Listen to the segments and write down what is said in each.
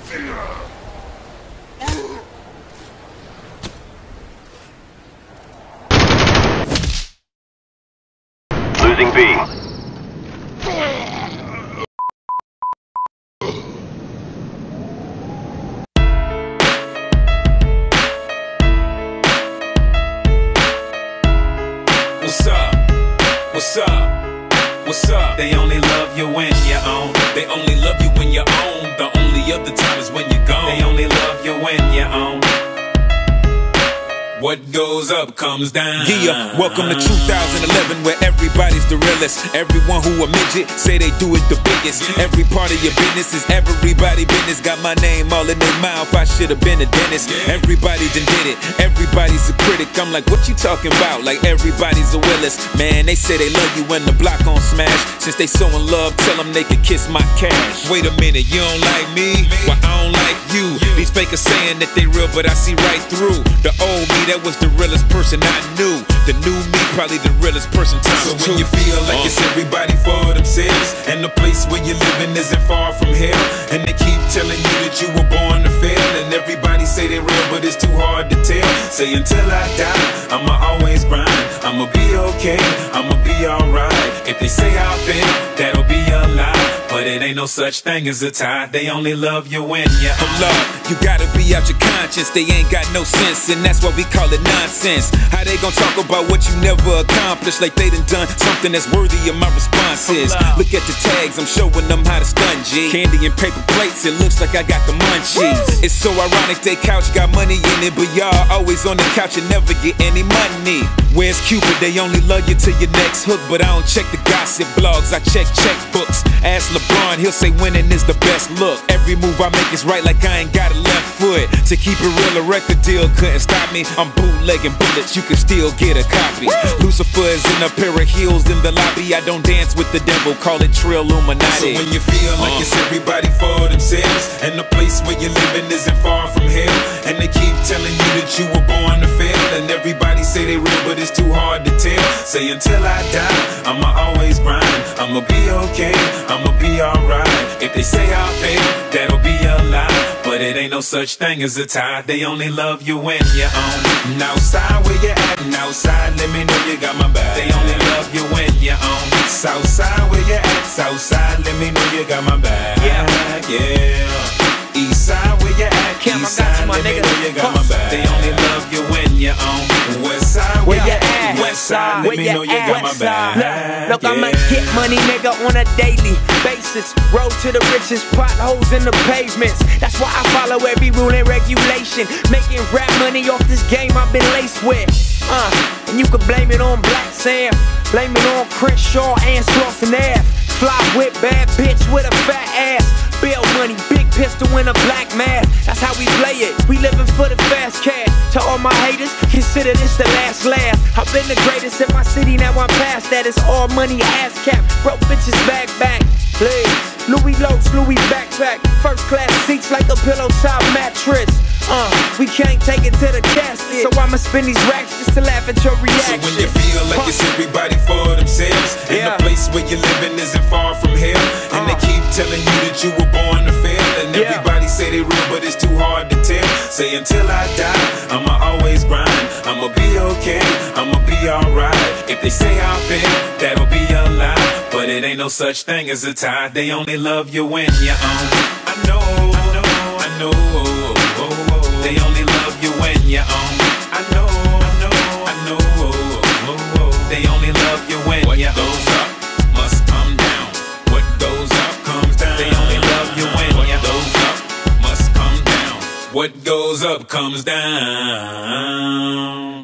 Losing B. What's up? What's up? What's up? They only love you when you're on. They only love you when you're on. The only other time is when you're gone. They only love you when you're on. What goes up comes down. Yeah, welcome to 2011 where everybody's the realest. Everyone who a midget say they do it the biggest. Every part of your business is everybody business. Got my name all in their mouth, I should've been a dentist. Everybody done did it, everybody's a critic. I'm like, what you talking about? Like everybody's a realist. Man, they say they love you when the block on smash. Since they so in love, tell them they can kiss my cash. Wait a minute, you don't like me? Well, I don't like you. These fakers saying that they real, but I see right through. The old me, that was the realest person I knew. The new me, probably the realest person times So two. when you feel like it's everybody for themselves, and the place where you're living isn't far from hell, and they keep telling you that you were born to fail, and everybody say they real, but it's too hard to tell. Say until I die, I'ma always grind. I'ma be okay, I'ma be alright. If they say I'll fail, that'll be a lie. But it ain't no such thing as a tie. They only love you when you're on. Love, you gotta be out your conscience. They ain't got no sense, and that's why we call it nonsense. How they gon' talk about what you never accomplished, like they done something that's worthy of my responses? Look at the tags, I'm showing them how to stun, G. Candy and paper plates, it looks like I got the munchies. It's so ironic they couch got money in it, but y'all always on the couch and never get any money. Where's Cupid? They only love you till your next hook, but I don't check the gossip blogs, I check checkbooks. Ask LeBron, he'll say winning is the best look. Every move I make is right, like I ain't got a left foot. To keep it real, a record deal couldn't stop me. I'm bootlegging bullets, you can still get a copy. Lucifer is in a pair of heels in the lobby. I don't dance with the devil, call it Trill Illuminati. So when you feel like it's everybody for themselves, and the place where you're living isn't far from hell, and they keep telling you that you were born to fail, and everybody say they real, but it's too hard to tell. Say until I die, I'ma always grind. I'ma be okay, I'ma be alright. If they say I'll fail, that'll be a lie. But it ain't no such thing as a tie. They only love you when you're on. And outside where you at, and outside let me know you got my back. They only love you when you're on. Southside where you at, Southside let me know you got my back. Yeah. East side where you at, East side let me know you got my back. They only love you when you're on. West side where you at, West side let me know you got my back. Look, I'ma get money, nigga, on a daily basis. Road to the riches, potholes in the pavements. That's why I follow every rule and regulation. Making rap money off this game I've been laced with. And you can blame it on Black Sam, blame it on Crenshaw and Slaughter Ave. Fly with bad bitch with a fat ass. Bill money, big pistol in a black mask. That's how we play it. We living for the fast cash. To all my haters, consider this the last laugh. I've been the greatest in my city, now I'm past that. It's all money, ass cap. Broke bitches back. Please. Louis Loach, Louis backpack. First class seats like a pillow top mattress. We can't take it to the casket, so I'ma spend these racks just to laugh at your reaction. So when you feel like it's everybody for themselves, and the place where you're living isn't far from hell, and they keep telling you that you were born to fail, and everybody say they real, but it's too hard to tell. Say until I die, I'ma always grind. I'ma be okay, I'ma be alright. If they say I'll fail, that'll be a lie. But it ain't no such thing as a tie. They only love you when you're on. I know. They only love you when you're on. I know. They only love you when you're on. What goes up must come down. What goes up comes down. They only love you when you're goes up must come down. What goes up comes down.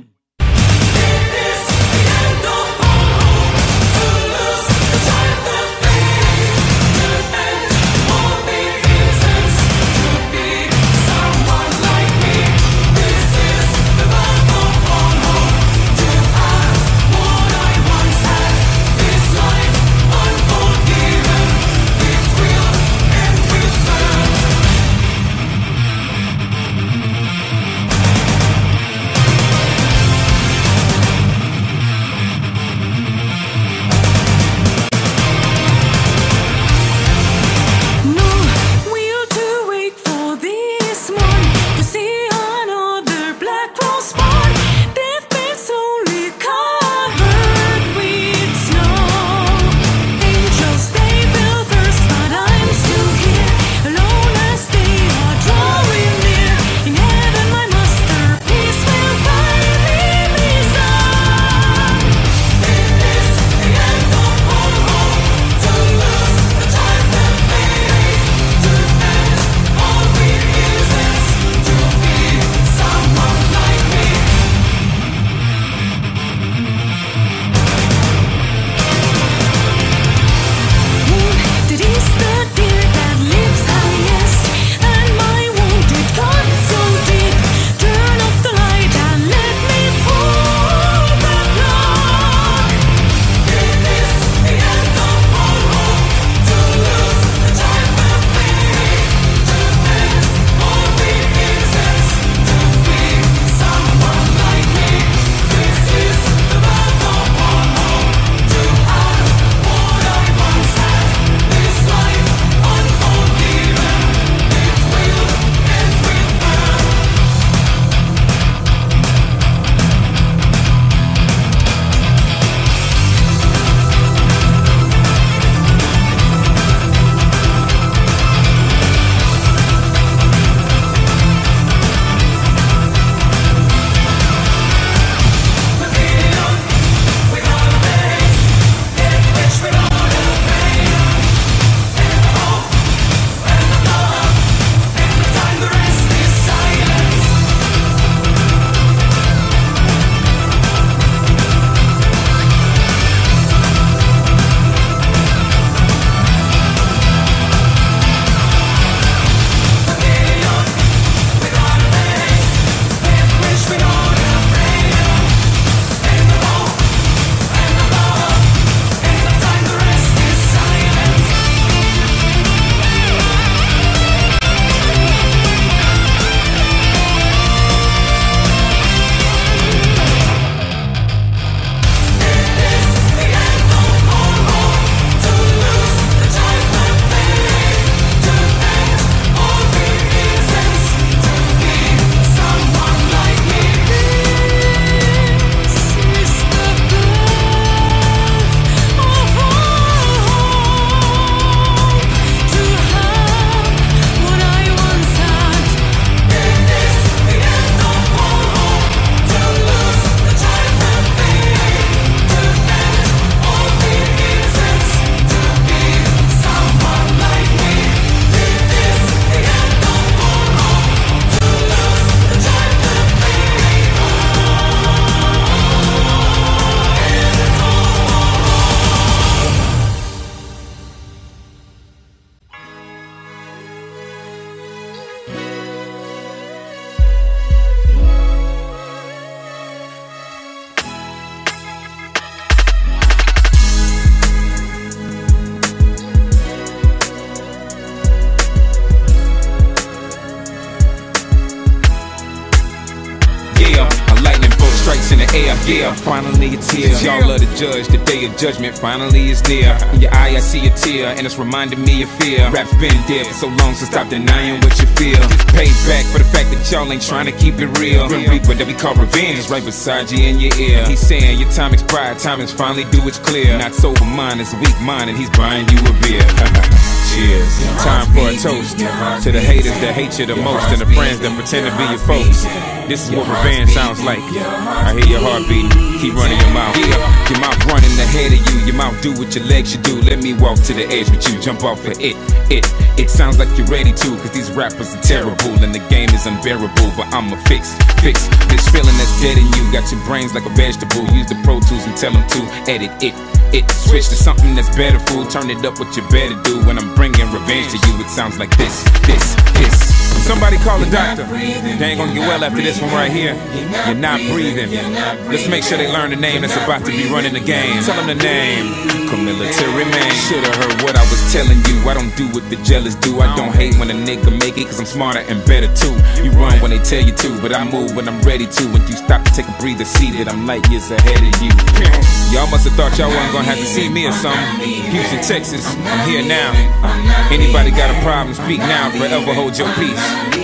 Yeah, finally it's here. Y'all are the judge, the day of judgment finally is near. In your eye I see a tear, and it's reminding me of fear. Rap's been dead for so long, so stop denying what you feel. Pay back for the fact that y'all ain't trying to keep it real. Grim Reaper that we call revenge is right beside you in your ear. He's saying your time expired, time is finally due, it's clear. Not sober mind, it's weak mind, and he's buying you a beer. Cheers. Time for a toast to the haters that hate you the most, and the friends that pretend to be your folks. This is what revenge sounds like. I hear your heartbeat, keep running your mouth. Your mouth running ahead of you, your mouth do what your legs should do. Let me walk to the edge with you, jump off of it. It sounds like you're ready to, cause these rappers are terrible and the game is unbearable. But I'ma fix this feeling that's dead in you. Got your brains like a vegetable, use the Pro Tools and tell them to edit it. Switch to something that's better, fool. Turn it up what you better do. When I'm bringing revenge to you, it sounds like this. Somebody call the doctor. They ain't gonna get well after this one right here. You're not breathing. Let's make sure they learn the name that's about to be running the game. Tell them the name. Military man. Should've heard what I was telling you. I don't do what the jealous do. I don't hate when a nigga make it, cause I'm smarter and better too. You run when they tell you to, but I move when I'm ready to. When you stop to take a breather, see that I'm light years ahead of you. Y'all must have thought y'all wasn't gonna have to see me or something. Houston, Texas, I'm here now. Anybody got a problem, speak now, forever hold your peace.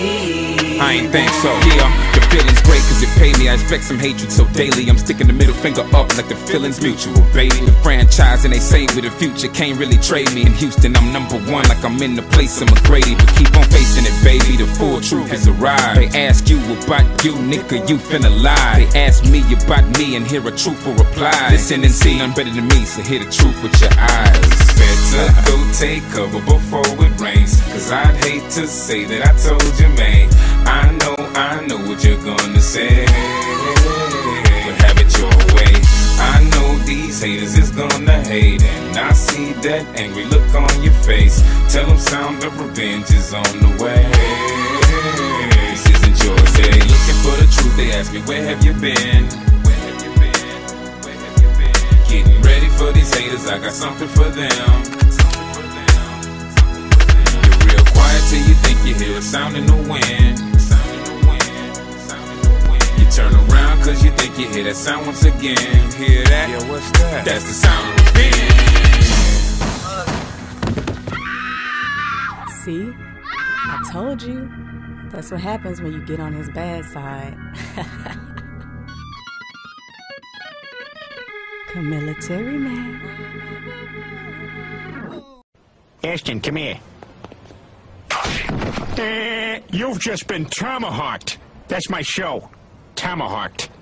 I ain't think so. Yeah, the feeling's great cause it paid me. I expect some hatred so daily. I'm sticking the middle finger up like the feeling's mutual, baby. The franchise and they say with the future can't really trade me. In Houston, I'm #1 like I'm in the place of McGrady. But keep on facing it, baby. The full truth is arrived. They ask you about you, nigga, you finna lie. They ask me about me and hear a truthful reply. Listen and see, none better than me, so hear the truth with your eyes. Better go take cover before it rains, cause I'd hate to say that I told you, man. I know what you're gonna say, but have it your way. I know these haters is gonna hate, and I see that angry look on your face. Tell them sound of revenge is on the way. This isn't yours, they ain't looking for the truth. They ask me, where have you been? Getting ready for these haters, I got something for them. You're real quiet till you think you hear a sound in the wind. You turn around cause you think you hear that sound once again. Hear that? Yeah, what's that? That's the sound of revenge. See? I told you. That's what happens when you get on his bad side. Military man. Ashton, come here. You've just been tomahawked. That's my show. Tomahawked.